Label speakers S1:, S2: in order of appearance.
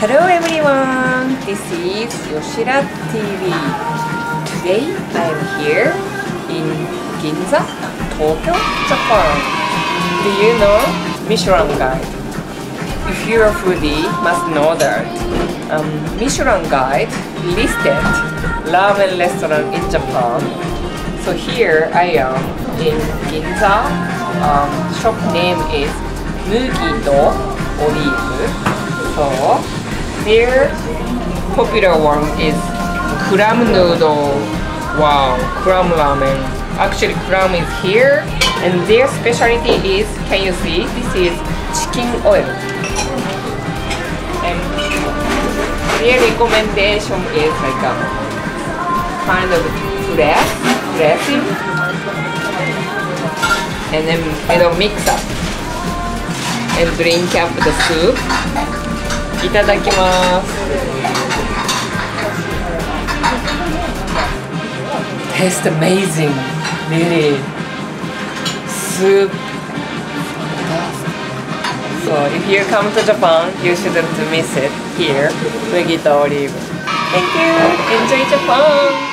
S1: Hello everyone, this is Yoshida TV. Today I am here in Ginza, Tokyo, Japan. Do you know Michelin Guide? If you're a foodie, must know that Michelin Guide listed ramen restaurant in Japan. So here I am in Ginza. Shop name is Mugi no Olive. So their popular one is Clam noodle. Wow, Clam ramen. Actually, Clam is here, and their specialty is, can you see? This is chicken oil. And their recommendation is like a kind of dressing, and then it'll mix up and drink up the soup. いただきます。Tastes amazing, really. Soup. So if you come to Japan, you shouldn't miss it here. Mugi to Olive. Thank you. Enjoy Japan.